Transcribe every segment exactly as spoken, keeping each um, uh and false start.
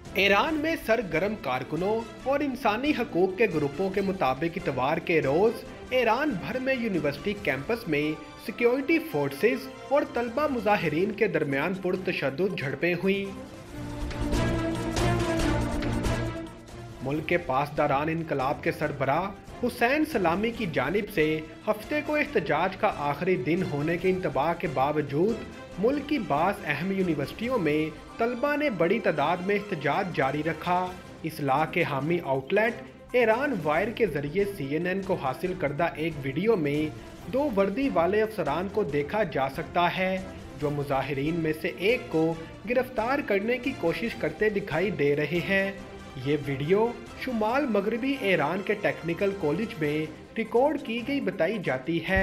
Iran में सरगर्म कारकुनों और इंसानी हकूक के ग्रुपों के मुताबिक इतवार के रोज ईरान भर में यूनिवर्सिटी कैंपस में सिक्योरिटी फोर्सेस और तलबा मुजाहिरीन के दरमियान पुरतशद्दुद झड़पें हुई। मुल्क के पासदारान इनकलाब के सरबराह हुसैन सलामी की जानिब से हफ्ते को एहतजाज का आखिरी दिन होने के इंतबाह के बावजूद मुल्क की बास अहम यूनिवर्सिटियों में तलबा ने बड़ी तादाद में एहतजाज जारी रखा। इस्लाह के हामी आउटलेट ईरान वायर के जरिए सी एन एन को हासिल करदा एक वीडियो में दो वर्दी वाले अफसरान को देखा जा सकता है जो मुजाहिरीन में से एक को गिरफ्तार करने की कोशिश करते दिखाई दे रहे हैं। ये वीडियो शुमाल मगरबी ईरान के टेक्निकल कॉलेज में रिकॉर्ड की गई बताई जाती है।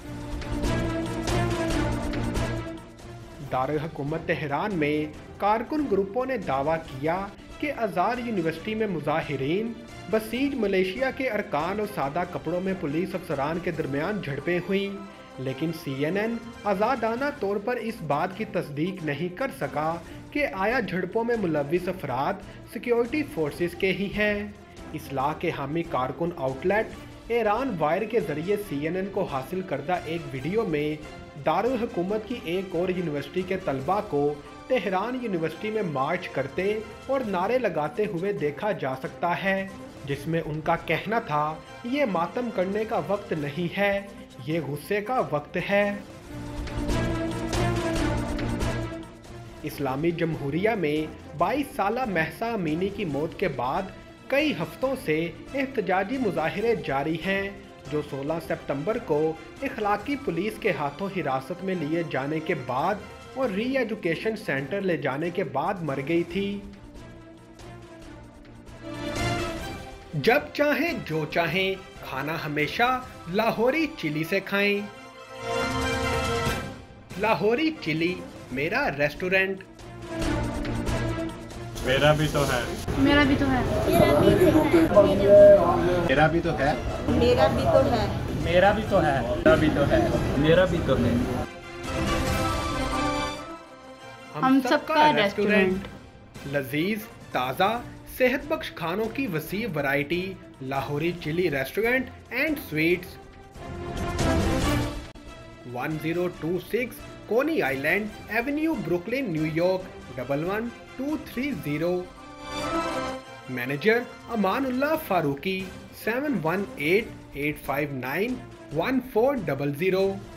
दारुल हुकूमत तेहरान में कारकुन ग्रुपों ने दावा किया कि अज़ार यूनिवर्सिटी में मुजाहिरीन बसीज मलेशिया के अरकान और सादा कपड़ों में पुलिस अफसरान के दरमियान झड़पें हुई, लेकिन सी एन एन आज़ादाना तौर पर इस बात की तस्दीक नहीं कर सका कि आया झड़पों में मुलविस अफराद सिक्योरिटी फोर्सेस के ही हैं। इस्लाह के हामी कारकुन आउटलेट ईरान वायर के जरिए सी एन एन को हासिल करदा एक वीडियो में दारुल हुकूमत की एक और यूनिवर्सिटी के तलबा को तेहरान यूनिवर्सिटी में मार्च करते और नारे लगाते हुए देखा जा सकता है, जिसमें उनका कहना था ये मातम करने का वक्त नहीं है, ये गुस्से का वक्त है। इस्लामी जमहूरिया में बाईस साला महसा अमीनी की मौत के बाद कई हफ्तों से एहतजाजी मुजाहिरे जारी हैं, जो सोलह सितंबर को इखलाकी पुलिस के हाथों हिरासत में लिए जाने के बाद और री एजुकेशन सेंटर ले जाने के बाद मर गई थी। जब चाहें जो चाहें खाना हमेशा लाहौरी चिली से खाएं। लाहौरी चिली मेरा रेस्टोरेंट। मेरा भी तो है। मेरा भी तो है। मेरा भी तो है। मेरा भी तो है। मेरा भी तो है। मेरा भी तो है। मेरा भी तो है। हम सबका रेस्टोरेंट। लजीज ताज़ा सेहतबख्श खानों की वसी variety Lahori chili restaurant and sweets, one zero two six Coney Island Avenue, Brooklyn, New York double one two three zero. Manager Amanullah Farooqui, seven one eight eight five nine one four double zero.